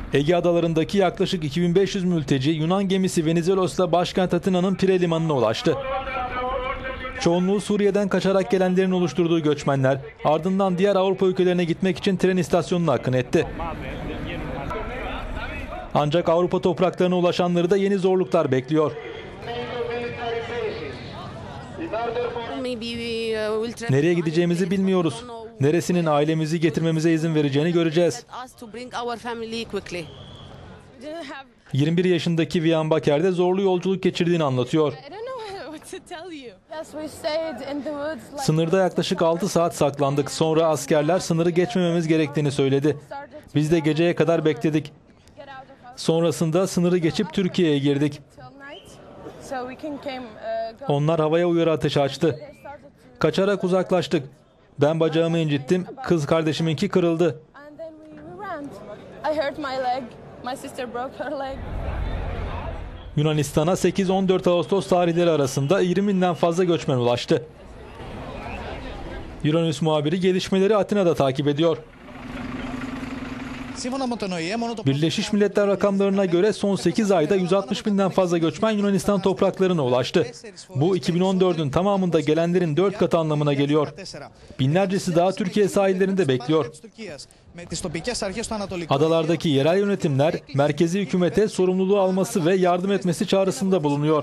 Ege adalarındaki yaklaşık 2500 mülteci Yunan gemisi Venizelos'la başkent Atina'nın Pire limanına ulaştı. Çoğunluğu Suriye'den kaçarak gelenlerin oluşturduğu göçmenler ardından diğer Avrupa ülkelerine gitmek için tren istasyonuna akın etti. Ancak Avrupa topraklarına ulaşanları da yeni zorluklar bekliyor. Nereye gideceğimizi bilmiyoruz. Neresinin ailemizi getirmemize izin vereceğini göreceğiz. 21 yaşındaki Vian Baker de zorlu yolculuk geçirdiğini anlatıyor. Sınırda yaklaşık 6 saat saklandık. Sonra askerler sınırı geçmememiz gerektiğini söyledi. Biz de geceye kadar bekledik. Sonrasında sınırı geçip Türkiye'ye girdik. Onlar havaya uyarı ateşi açtı. Kaçarak uzaklaştık. Ben bacağımı incittim. Kız kardeşiminki kırıldı. Yunanistan'a 8-14 Ağustos tarihleri arasında 20.000'den fazla göçmen ulaştı. Euronews muhabiri gelişmeleri Atina'da takip ediyor. Birleşmiş Milletler rakamlarına göre son 8 ayda 160.000'den fazla göçmen Yunanistan topraklarına ulaştı. Bu 2014'ün tamamında gelenlerin 4 katı anlamına geliyor. Binlercesi daha Türkiye sahillerinde bekliyor. Adalardaki yerel yönetimler merkezi hükümete sorumluluğu alması ve yardım etmesi çağrısında bulunuyor.